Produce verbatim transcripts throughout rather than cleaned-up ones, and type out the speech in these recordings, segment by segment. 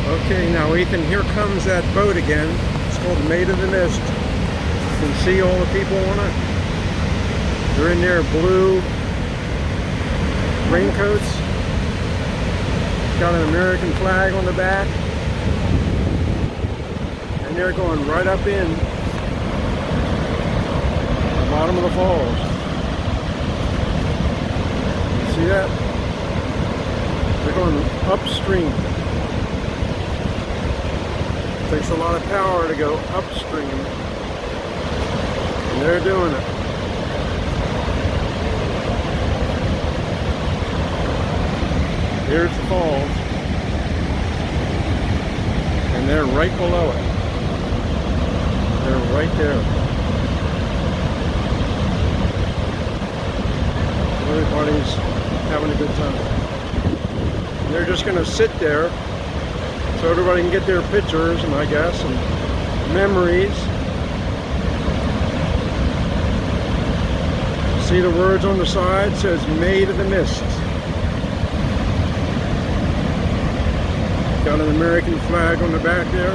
Okay, now Ethan, here comes that boat again. It's called Maid of the Mist. You can see all the people on it. They're in their blue raincoats. Got an American flag on the back. And they're going right up in the bottom of the falls. See that? They're going upstream. It takes a lot of power to go upstream. And they're doing it. Here's the falls. And they're right below it. They're right there. Everybody's having a good time. And they're just going to sit there so everybody can get their pictures, and I guess, and memories. See the words on the side? It says Maid of the Mist. Got an American flag on the back there.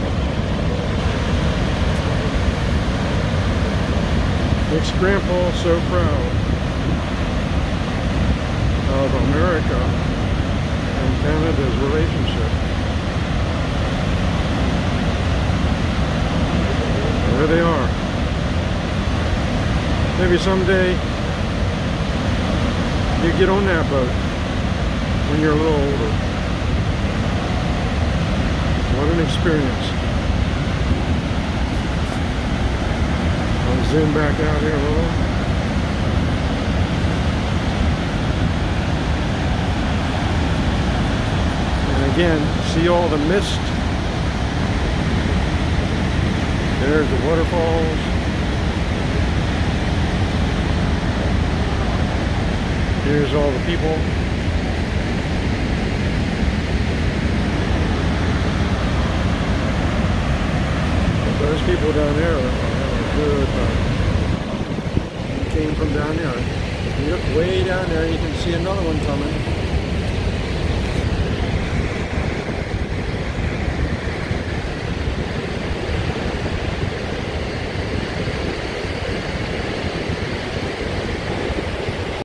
Makes Grandpa so proud of America and Canada's relationship. There they are. Maybe someday you get on that boat when you're a little older. What an experience. I'll zoom back out here a little. And again, see all the mist. There's the waterfalls. Here's all the people. But those people down there are having a good time. Came from down there. If you look way down there, you can see another one coming.